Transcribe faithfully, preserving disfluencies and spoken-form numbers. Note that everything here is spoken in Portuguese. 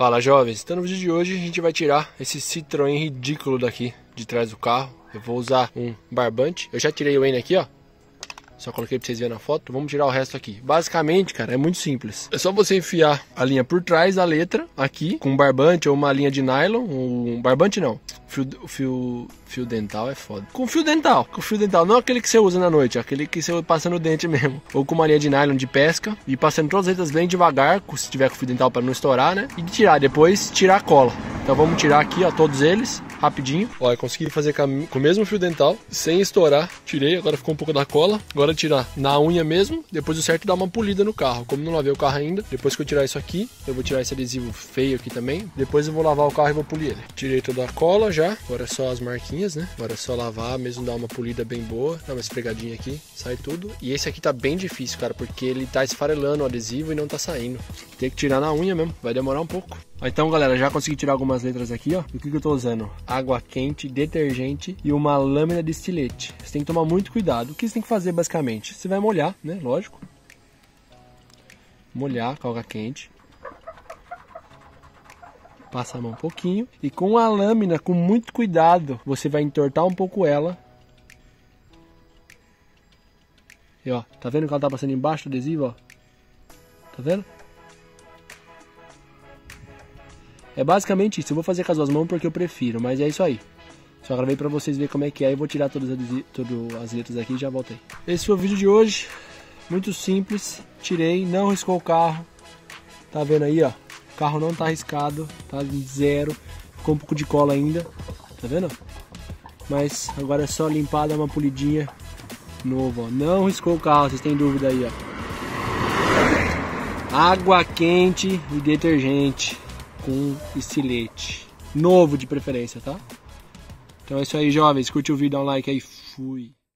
Fala, jovens, então no vídeo de hoje a gente vai tirar esse Citroën ridículo daqui de trás do carro. Eu vou usar um barbante, eu já tirei o N aqui, ó. Só coloquei pra vocês verem na foto. Vamos tirar o resto aqui. Basicamente, cara, é muito simples. É só você enfiar a linha por trás da letra aqui, com um barbante ou uma linha de nylon. Um barbante não. Fio, fio, fio dental é foda. Com fio dental. Com fio dental, não aquele que você usa na noite, aquele que você passa no dente mesmo. Ou com uma linha de nylon de pesca. E passando todas as letras bem devagar, se tiver com fio dental para não estourar, né? E tirar, depois tirar a cola. Então vamos tirar aqui, ó, todos eles, rapidinho. Ó, eu consegui fazer com o mesmo fio dental, sem estourar. Tirei, agora ficou um pouco da cola. Agora tirar na unha mesmo. Depois o certo é dar uma polida no carro. Como não lavei o carro ainda, depois que eu tirar isso aqui, eu vou tirar esse adesivo feio aqui também. Depois eu vou lavar o carro e vou polir ele. Tirei toda a cola já. Agora é só as marquinhas, né? Agora é só lavar, mesmo dar uma polida bem boa. Dar uma esfregadinha aqui, sai tudo. E esse aqui tá bem difícil, cara, porque ele tá esfarelando o adesivo e não tá saindo. Tem que tirar na unha mesmo, vai demorar um pouco. Então, galera, já consegui tirar algumas letras aqui, ó. O que que eu tô usando? Água quente, detergente e uma lâmina de estilete. Você tem que tomar muito cuidado. O que você tem que fazer, basicamente? Você vai molhar, né? Lógico. Molhar com água quente. Passa a mão um pouquinho. E com a lâmina, com muito cuidado, você vai entortar um pouco ela. E ó, tá vendo que ela tá passando embaixo do adesivo, ó? Tá vendo? É basicamente isso. Eu vou fazer com as duas mãos porque eu prefiro, mas é isso aí. Só gravei pra vocês verem como é que é. Eu vou tirar todas as, todas as letras aqui e já voltei. Esse foi o vídeo de hoje. Muito simples. Tirei, não riscou o carro. Tá vendo aí, ó? O carro não tá riscado, tá zero. Ficou um pouco de cola ainda. Tá vendo? Mas agora é só limpar, dar uma polidinha. Novo, ó. Não riscou o carro, vocês têm dúvida aí, ó. Água quente e detergente. Com estilete. Novo de preferência, tá? Então é isso aí, jovens. Curte o vídeo, dá um like aí. Fui.